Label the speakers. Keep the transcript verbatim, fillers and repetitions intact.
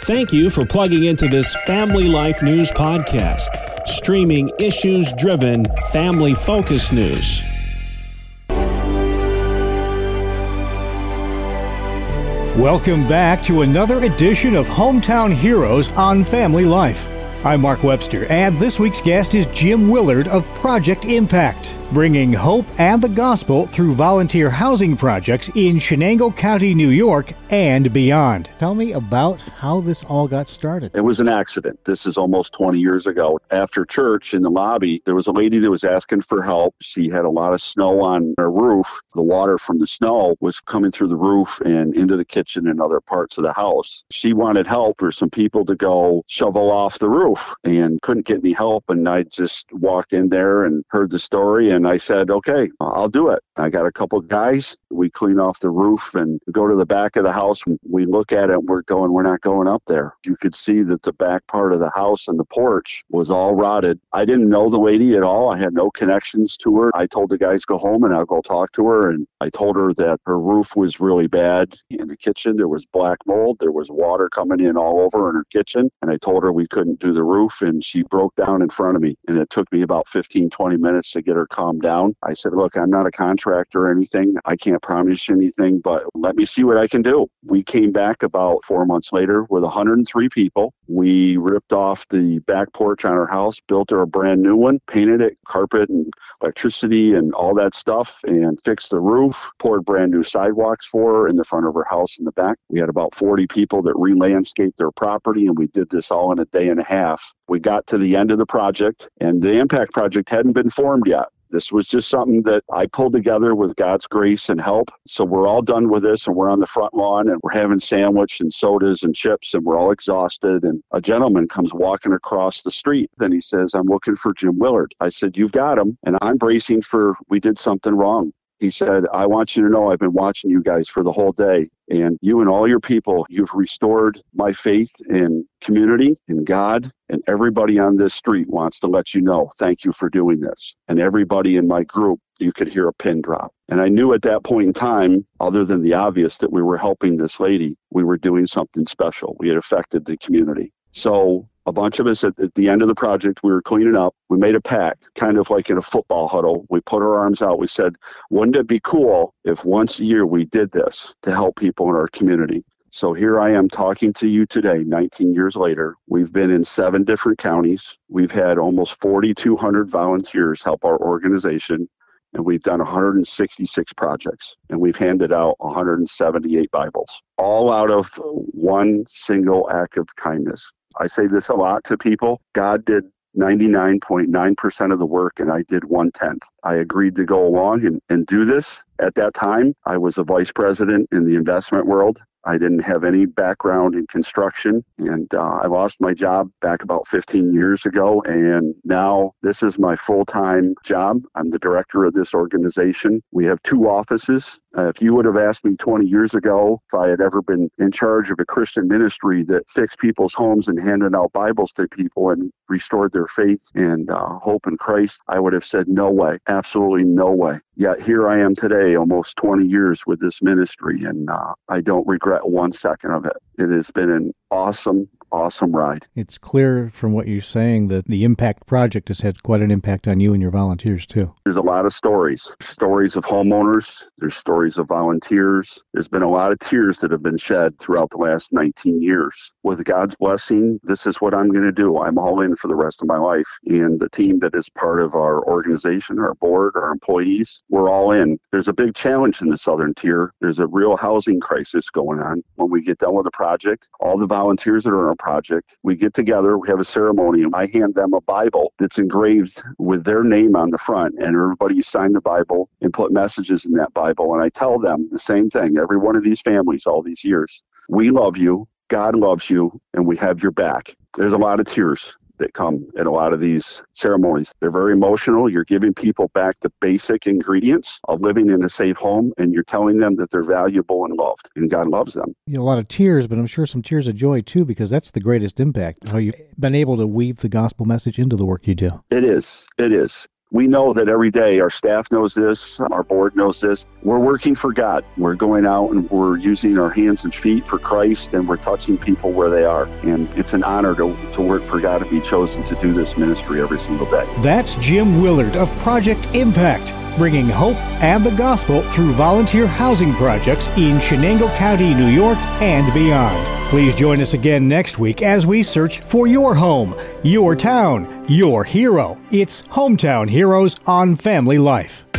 Speaker 1: Thank you for plugging into this Family Life News podcast, streaming issues-driven, family-focused news.
Speaker 2: Welcome back to another edition of Hometown Heroes on Family Life. I'm Mark Webster, and this week's guest is Jim Willard of Project Impact, bringing hope and the gospel through volunteer housing projects in Shenango County, New York, and beyond. Tell me about how this all got started.
Speaker 3: It was an accident. This is almost twenty years ago. After church in the lobby, there was a lady that was asking for help. She had a lot of snow on her roof. The water from the snow was coming through the roof and into the kitchen and other parts of the house. She wanted help for some people to go shovel off the roof and couldn't get any help. And I just walked in there and heard the story. And I said, okay, I'll do it. I got a couple of guys. We clean off the roof and go to the back of the house. And we look at it and we're going, we're not going up there. You could see that the back part of the house and the porch was all rotted. I didn't know the lady at all. I had no connections to her. I told the guys, go home and I'll go talk to her. And I told her that her roof was really bad. In the kitchen, there was black mold. There was water coming in all over in her kitchen. And I told her we couldn't do the roof. And she broke down in front of me. And it took me about fifteen, twenty minutes to get her calmed down. I said, look, I'm not a contractor or anything. I can't promise you anything, but let me see what I can do. We came back about four months later with one hundred three people. We ripped off the back porch on our house, built her a brand new one, painted it, carpet and electricity and all that stuff, and fixed the roof, poured brand new sidewalks for her in the front of her house in the back. We had about forty people that re-landscaped their property, and we did this all in a day and a half. We got to the end of the project, and the impact project hadn't been formed yet. This was just something that I pulled together with God's grace and help. So we're all done with this, and we're on the front lawn, and we're having sandwich and sodas and chips, and we're all exhausted. And a gentleman comes walking across the street. Then he says, I'm looking for Jim Willard. I said, you've got him. And I'm bracing for we did something wrong. He said, I want you to know I've been watching you guys for the whole day. And you and all your people, you've restored my faith in community, in God, and everybody on this street wants to let you know, thank you for doing this. And everybody in my group, you could hear a pin drop. And I knew at that point in time, other than the obvious that we were helping this lady, we were doing something special. We had affected the community. So a bunch of us at, at the end of the project, we were cleaning up. We made a pact, kind of like in a football huddle. We put our arms out. We said, wouldn't it be cool if once a year we did this to help people in our community? So here I am talking to you today, nineteen years later. We've been in seven different counties. We've had almost forty-two hundred volunteers help our organization. And we've done one hundred sixty-six projects, and we've handed out one hundred seventy-eight Bibles, all out of one single act of kindness. I say this a lot to people. God did ninety-nine point nine percent of the work, and I did one-tenth. I agreed to go along and, and do this. At that time, I was a vice president in the investment world. I didn't have any background in construction, and uh, I lost my job back about fifteen years ago, and now this is my full-time job. I'm the director of this organization. We have two offices. Uh, if you would have asked me twenty years ago if I had ever been in charge of a Christian ministry that fixed people's homes and handed out Bibles to people and restored their faith and uh, hope in Christ, I would have said no way, absolutely no way. Yet here I am today, almost twenty years with this ministry, and uh, I don't regret one second of it. It has been an awesome, awesome ride.
Speaker 2: It's clear from what you're saying that the Impact Project has had quite an impact on you and your volunteers, too.
Speaker 3: There's a lot of stories. Stories of homeowners. There's stories of volunteers. There's been a lot of tears that have been shed throughout the last nineteen years. With God's blessing, this is what I'm going to do. I'm all in for the rest of my life. And the team that is part of our organization, our board, our employees, we're all in. There's a big challenge in the Southern Tier. There's a real housing crisis going on. When we get done with the project, all the volunteers that are on our project, we get together, we have a ceremony, and I hand them a Bible that's engraved with their name on the front, and everybody sign the Bible and put messages in that Bible. And I tell them the same thing, every one of these families all these years. We love you, God loves you, and we have your back. There's a lot of tears that come at a lot of these ceremonies. They're very emotional. You're giving people back the basic ingredients of living in a safe home, and you're telling them that they're valuable and loved, and God loves them.
Speaker 2: You know, a lot of tears, but I'm sure some tears of joy, too, because that's the greatest impact, how you've been able to weave the gospel message into the work you do.
Speaker 3: It is. It is. We know that every day our staff knows this, our board knows this. We're working for God. We're going out and we're using our hands and feet for Christ, and we're touching people where they are. And it's an honor to, to work for God and be chosen to do this ministry every single day.
Speaker 2: That's Jim Willard of Project Impact, bringing hope and the gospel through volunteer housing projects in Chenango County, New York, and beyond. Please join us again next week as we search for your home, your town, your hero. It's Hometown Heroes on Family Life.